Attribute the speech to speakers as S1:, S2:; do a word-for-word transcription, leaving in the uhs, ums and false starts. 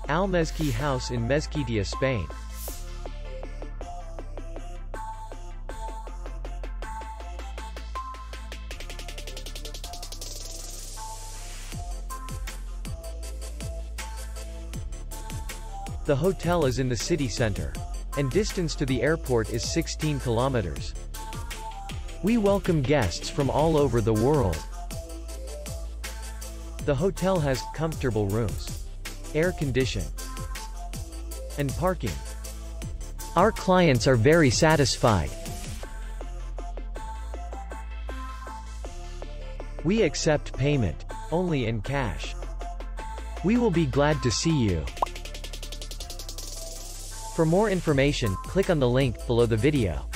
S1: Alhmezqui House in Mezquitilla, Spain. The hotel is in the city center, and distance to the airport is sixteen kilometers. We welcome guests from all over the world. The hotel has comfortable rooms, air conditioning, and parking. Our clients are very satisfied. We accept payment only in cash. We will be glad to see you. For more information, click on the link below the video.